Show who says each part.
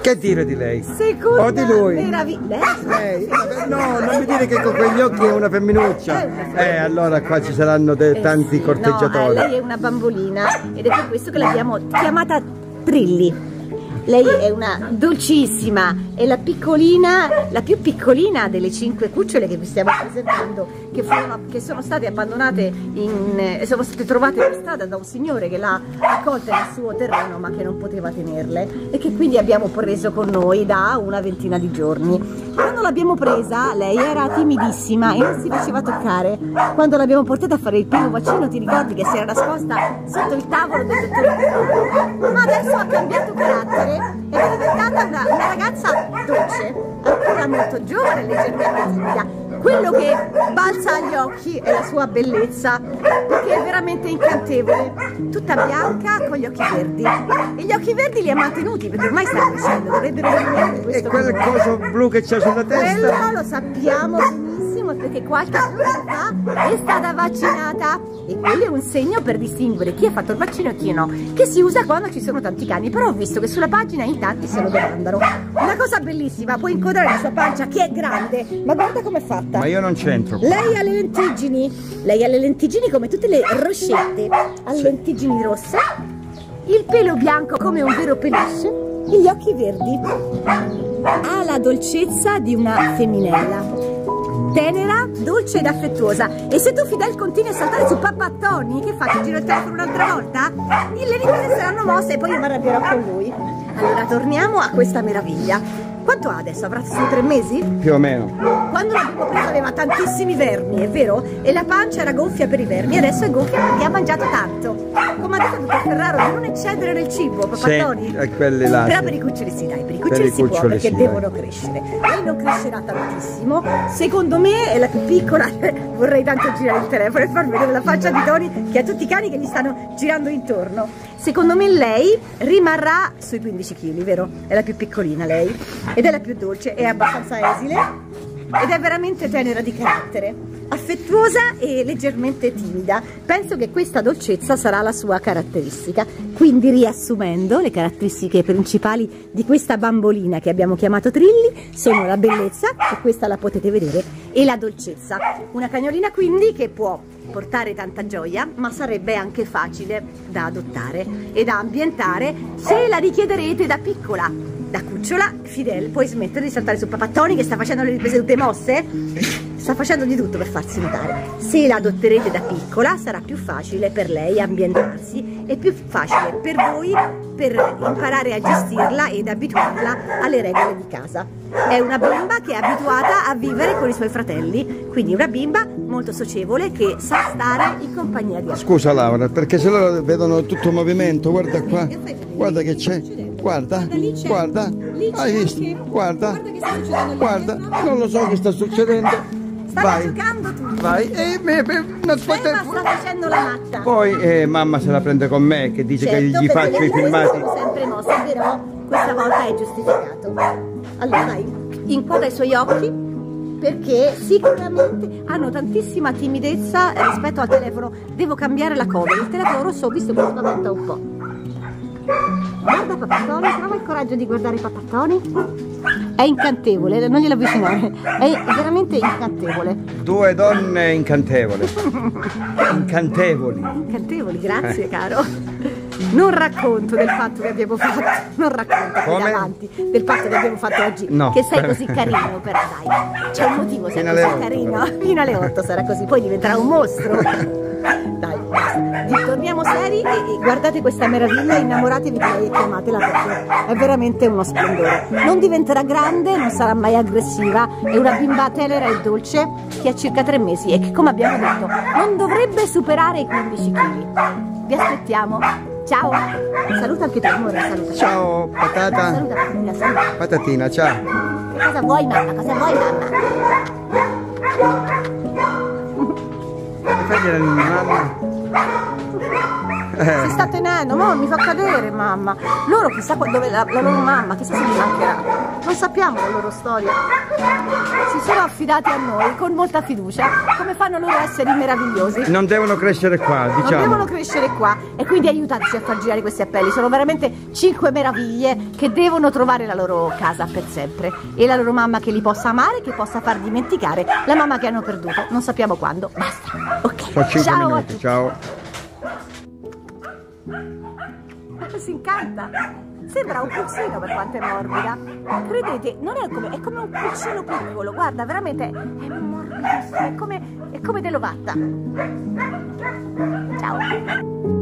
Speaker 1: Che dire di lei?
Speaker 2: Seconda
Speaker 1: o di lui?
Speaker 2: meraviglia.
Speaker 1: Lei? No, non mi dire che con quegli occhi è una femminuccia. Allora qua ci saranno tanti corteggiatori.
Speaker 2: No, lei è una bambolina ed è per questo che l'abbiamo chiamata Trilli. Lei è una dolcissima, è la piccolina, la più piccolina delle 5 cucciole che vi stiamo presentando, che sono state abbandonate, sono state trovate per strada da un signore che l'ha accolta nel suo terreno ma che non poteva tenerle e che quindi abbiamo preso con noi da una ventina di giorni. Quando l'abbiamo presa lei era timidissima e non si faceva toccare. Quando l'abbiamo portata a fare il primo vaccino ti ricordi che si era nascosta sotto il tavolo del dottor? Ma adesso ha cambiato carattere ed è diventata una ragazza dolce, ancora molto giovane e leggermente timida. Quello che balza agli occhi è la sua bellezza, perché è veramente incantevole, tutta bianca con gli occhi verdi, e gli occhi verdi li ha mantenuti perché ormai sta crescendo, dovrebbero rimanere questo.
Speaker 1: E quel coso blu che c'è sulla testa?
Speaker 2: Quello lo sappiamo benissimo perché qualche giorno fa è stata vaccinata e quello è un segno per distinguere chi ha fatto il vaccino e chi no, che si usa quando ci sono tanti cani, però ho visto che sulla pagina in tanti se lo domandano. Una cosa bellissima, puoi inquadrare la sua pancia che è grande, ma guarda com'è fatta.
Speaker 1: Ma io non c'entro.
Speaker 2: Lei ha le lentiggini come tutte le roscette, ha le lentiggini rosse, il pelo bianco come un vero peluche e gli occhi verdi. Ha la dolcezza di una femminella, tenera, dolce ed affettuosa. E se tu Fidel continui a saltare su Papattoni, che fa? Ti giro il telefono un'altra volta? Le ripete saranno mosse e poi io mi arrabbierò con lui. Allora torniamo a questa meraviglia. Quanto ha adesso? Avrà solo 3 mesi?
Speaker 1: Più o meno.
Speaker 2: Quando l'abbiamo presa aveva tantissimi vermi, è vero? E la pancia era gonfia per i vermi, adesso è gonfia perché ha mangiato tanto. Come ha detto il dottor Ferraro, di non eccedere nel cibo, Papattoni.
Speaker 1: Sì, quelli là.
Speaker 2: Però per i cuccioli sì, dai, per i cuccioli si può perché
Speaker 1: sì,
Speaker 2: devono crescere. Lei non crescerà tantissimo, secondo me è la più piccola, vorrei tanto girare il telefono e far vedere la faccia di Tony che ha tutti i cani che gli stanno girando intorno. Secondo me lei rimarrà sui 15 kg, vero? È la più piccolina lei ed è la più dolce, è abbastanza esile ed è veramente tenera di carattere, affettuosa e leggermente timida. Penso che questa dolcezza sarà la sua caratteristica. Quindi riassumendo, le caratteristiche principali di questa bambolina che abbiamo chiamato Trilli sono la bellezza, e questa la potete vedere, e la dolcezza. Una cagnolina quindi che può portare tanta gioia, ma sarebbe anche facile da adottare e da ambientare se la richiederete da piccola. Da cucciola, Fidel, puoi smettere di saltare su Papattoni che sta facendo le riprese tutte mosse? Sta facendo di tutto per farsi notare. Se la adotterete da piccola sarà più facile per lei ambientarsi e più facile per voi per imparare a gestirla ed abituarla alle regole di casa. È una bimba che è abituata a vivere con i suoi fratelli, quindi una bimba molto socievole che sa stare in compagnia di altri.
Speaker 1: Scusa Laura, perché se loro vedono tutto il movimento, guarda qua, guarda che c'è, guarda, guarda, hai visto, guarda, guarda, non lo so che sta succedendo.
Speaker 2: Stai giocando tu.
Speaker 1: Vai. Non
Speaker 2: sta facendo la matta.
Speaker 1: Poi mamma se la prende con me che dice
Speaker 2: certo,
Speaker 1: che gli faccio i filmati.
Speaker 2: Sono sempre mosse, però questa volta è giustificato. Allora dai, inquadra i suoi occhi perché sicuramente hanno tantissima timidezza rispetto al telefono. Devo cambiare la cover, il telefono rosso ho visto che mi spaventa un po'. Guarda Papattoni, trova il coraggio di guardare Papattoni. È incantevole, non glielo avvicinare, è veramente incantevole.
Speaker 1: 2 donne incantevoli. Incantevoli.
Speaker 2: Incantevoli, grazie caro. Non racconto del fatto che abbiamo fatto, non racconto avanti del fatto che abbiamo fatto oggi, no. Che sei così carino, però dai, c'è un motivo, sei così carino. Fino alle 8 sarà così, poi diventerà un mostro. Dai, torniamo seri e guardate questa meraviglia, innamoratevi di lei e chiamatela perché è veramente uno splendore. Non diventerà grande, non sarà mai aggressiva, è una bimba tenera e dolce che ha circa 3 mesi e che, come abbiamo detto, non dovrebbe superare i 15 kg. Vi aspettiamo. Ciao. Saluta anche tu, amore, saluta.
Speaker 1: Ciao, patata.
Speaker 2: Saluta, Patatina, saluta.
Speaker 1: Patatina, ciao.
Speaker 2: Cosa vuoi, mamma? Cosa vuoi, mamma?
Speaker 1: Fagli la mamma.
Speaker 2: Si sta tenendo, mo mi fa cadere mamma. Loro chissà dove la loro mamma, chissà se mi mancherà. non sappiamo la loro storia. Si sono affidati a noi con molta fiducia, come fanno loro esseri meravigliosi.
Speaker 1: Non devono crescere qua, diciamo.
Speaker 2: Non devono crescere qua, e quindi aiutateci a far girare questi appelli. Sono veramente 5 meraviglie che devono trovare la loro casa per sempre, e la loro mamma che li possa amare, che possa far dimenticare la mamma che hanno perduto. Non sappiamo quando. Basta. Ok.
Speaker 1: Sono 5
Speaker 2: Ciao
Speaker 1: minuti.
Speaker 2: a tutti.
Speaker 1: Ciao.
Speaker 2: Si incanta. Sembra un pulcino per quanto è morbida. Credete, non è come un pulcino piccolo. Guarda, veramente è morbidissimo. È come dell'ovatta. Ciao.